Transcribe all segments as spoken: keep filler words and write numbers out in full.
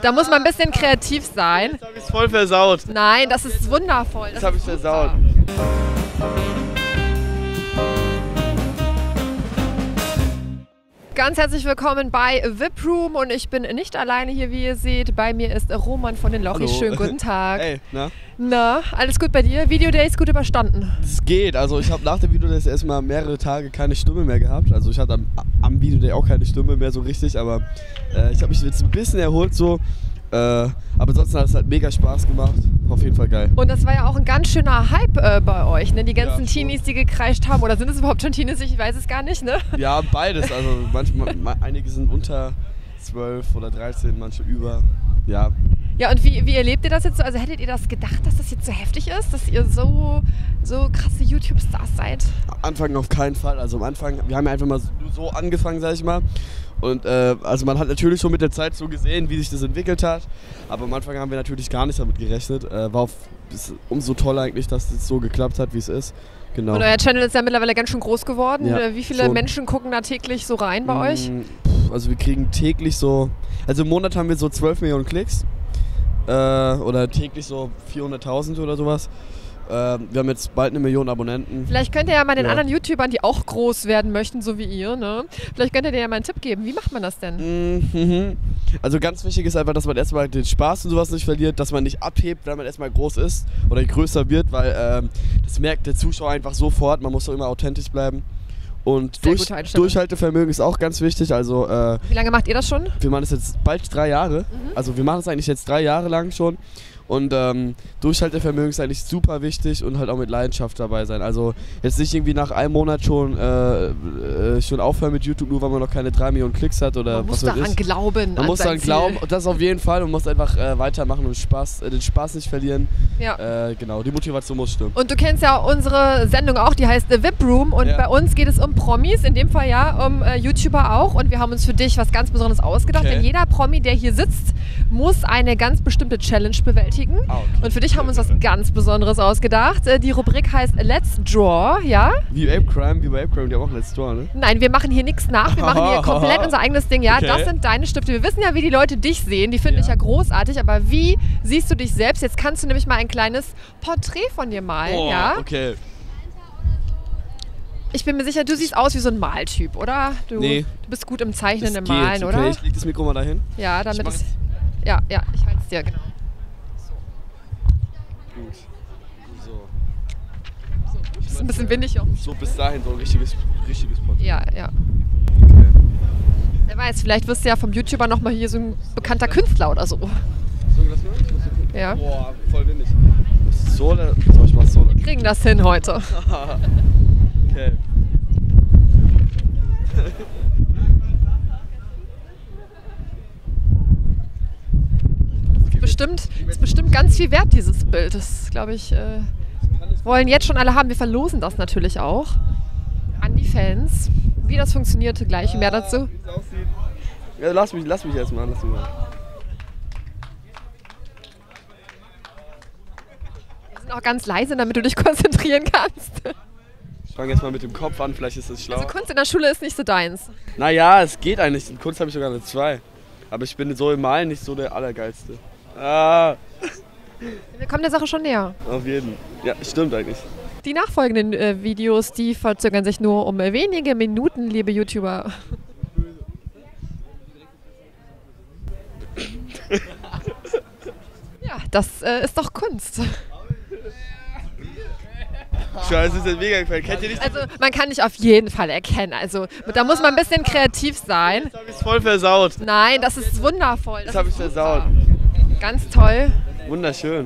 Da muss man ein bisschen kreativ sein. Jetzt habe ich es voll versaut. Nein, das ist wundervoll. Das, das habe ich versaut. Ganz herzlich willkommen bei V I P-Room und ich bin nicht alleine hier, wie ihr seht. Bei mir ist Roman von den Lochis. Hallo. Schönen guten Tag. Hey, na? Na, alles gut bei dir? Videodays gut überstanden? Es geht, also ich habe nach dem Videodays erstmal mehrere Tage keine Stimme mehr gehabt. Also ich hatte am, am Videoday auch keine Stimme mehr so richtig, aber äh, ich habe mich jetzt ein bisschen erholt so. Äh, aber ansonsten hat es halt mega Spaß gemacht. Auf jeden Fall geil. Und das war ja auch ein ganz schöner Hype äh, bei euch, ne? Die ganzen Ja, Teenies, die gekreischt haben. Oder sind es überhaupt schon Teenies? Ich weiß es gar nicht, ne? Ja, beides. Also manchmal, einige sind unter zwölf oder dreizehn, manche über. Ja. Ja, und wie, wie erlebt ihr das jetzt so? Also hättet ihr das gedacht, dass das jetzt so heftig ist? Dass ihr so, so krasse YouTube-Stars seid? Am Anfang auf keinen Fall. Also am Anfang, wir haben ja einfach mal so angefangen, sag ich mal. Und äh, also man hat natürlich schon mit der Zeit so gesehen, wie sich das entwickelt hat. Aber am Anfang haben wir natürlich gar nicht damit gerechnet. Äh, war auf, ist umso toller eigentlich, dass es so geklappt hat, wie es ist. Genau. Und euer Channel ist ja mittlerweile ganz schön groß geworden. Ja, wie viele schon. Menschen gucken da täglich so rein bei Mm, euch? Also wir kriegen täglich so, also im Monat haben wir so zwölf Millionen Klicks. Äh, oder täglich so vierhunderttausend oder sowas. Äh, wir haben jetzt bald eine Million Abonnenten. Vielleicht könnt ihr ja mal den Ja. anderen YouTubern, die auch groß werden möchten, so wie ihr, ne? Vielleicht könnt ihr dir ja mal einen Tipp geben. Wie macht man das denn? Mhm. Also ganz wichtig ist einfach, dass man erstmal den Spaß und sowas nicht verliert, dass man nicht abhebt, wenn man erstmal groß ist oder größer wird, weil ähm, das merkt der Zuschauer einfach sofort. Man muss doch immer authentisch bleiben. Und Sehr durch, gute Einstellung. Durchhaltevermögen ist auch ganz wichtig. Also äh, Wie lange macht ihr das schon? wir machen das jetzt bald drei Jahre. Mhm. Also wir machen das eigentlich jetzt drei Jahre lang schon. Und ähm, Durchhaltevermögen ist eigentlich super wichtig und halt auch mit Leidenschaft dabei sein. Also jetzt nicht irgendwie nach einem Monat schon, äh, äh, schon aufhören mit YouTube, nur weil man noch keine drei Millionen Klicks hat oder Man muss was weiß daran ich. glauben. Man an muss sein daran Ziel. glauben, und das auf jeden Fall. Man muss einfach äh, weitermachen und Spaß, äh, den Spaß nicht verlieren. Ja. Äh, genau, die Motivation muss stimmen. Und du kennst ja unsere Sendung auch, die heißt The V I P-Room und Ja. bei uns geht es um Promis, in dem Fall ja um äh, YouTuber auch und wir haben uns für dich was ganz Besonderes ausgedacht, Okay. denn jeder Promi, der hier sitzt, muss eine ganz bestimmte Challenge bewältigen Ah, okay. und für dich haben wir uns was ganz Besonderes ausgedacht. Äh, die Rubrik heißt Let's Draw, ja? Wie Ape Crime, wie bei Ape Crime, die haben auch Let's Draw, ne? Nein, wir machen hier nichts nach, wir machen hier komplett unser eigenes Ding, ja? Okay. Das sind deine Stifte. Wir wissen ja, wie die Leute dich sehen, die finden Ja. dich ja großartig, aber wie siehst du dich selbst? Jetzt kannst du nämlich mal ein kleines Porträt von dir malen, Oh, ja? okay. Ich bin mir sicher, du siehst aus wie so ein Maltyp, oder? Du, Nee. du bist gut im Zeichnen, Es im geht, Malen, okay, oder? ich leg das Mikro mal dahin. Ja, damit Ich mach es. Ja, ja, ich halte es dir, genau. Gut. So. Das ist ein bisschen windig auch. So bis dahin so ein richtiges, richtiges Porträt. Ja, ja. Okay. Wer weiß, vielleicht wirst du ja vom YouTuber nochmal hier so ein bekannter Künstler oder so. So, lass mal. Ich muss hier gucken. Ja. Boah, voll windig. So oder? So, ich mach so. Wir kriegen das hin heute. Okay. Bestimmt, ist bestimmt ganz viel wert, dieses Bild. Das, glaube ich, äh, wollen jetzt schon alle haben. Wir verlosen das natürlich auch an die Fans. Wie das funktioniert, gleich mehr dazu. Wie es aussieht. Ja, lass mich, lass mich erstmal, lass mich mal. Wir sind auch ganz leise, damit du dich konzentrieren kannst. Ich fange jetzt mal mit dem Kopf an, vielleicht ist das schlau. Also Kunst in der Schule ist nicht so deins. Naja, es geht eigentlich. In Kunst habe ich sogar eine zwei. Aber ich bin so im Malen nicht so der Allergeilste. Ah, Wir kommen der Sache schon näher. auf jeden. Ja, stimmt eigentlich. Die nachfolgenden äh, Videos, die verzögern sich nur um äh, wenige Minuten, liebe YouTuber. Ja, das äh, ist doch Kunst. Scheiße, ist das mega gefällt. Kennt ihr nicht? Also man kann dich auf jeden Fall erkennen. Also da muss man ein bisschen kreativ sein. Jetzt habe ich es voll versaut. Nein, das ist wundervoll. Jetzt habe ich ist es super. versaut. Ganz toll. Wunderschön.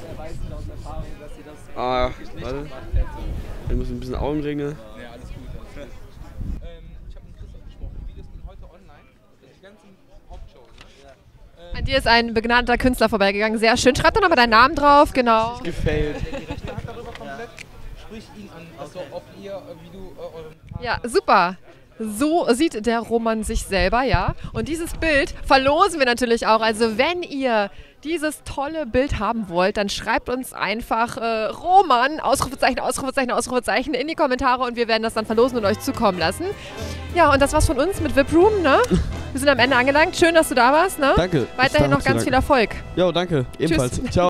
Ah, warte. Ich muss ein bisschen Augenringe. Ja, alles gut. ähm, ich habe mit Christoph gesprochen. Videos sind heute online. Die ganzen Hauptshows. Ne? An dir ist ein begnadeter Künstler vorbeigegangen. Sehr schön. Schreib doch nochmal deinen Namen drauf. Genau. Gefällt. Die Rechte hat darüber komplett. Sprich ihn an. Also, ob ihr, äh, wie du äh, euren Partner. Ja, super. So sieht der Roman sich selber, ja. Und dieses Bild verlosen wir natürlich auch. Also wenn ihr dieses tolle Bild haben wollt, dann schreibt uns einfach äh, Roman, Ausrufezeichen, Ausrufezeichen, Ausrufezeichen in die Kommentare und wir werden das dann verlosen und euch zukommen lassen. Ja, und das war's von uns mit V I P-Room, ne? wir sind am Ende angelangt. Schön, dass du da warst. Ne? Danke. Weiterhin noch ganz viel Erfolg. Jo, danke. Ebenfalls. Tschüss. Ciao.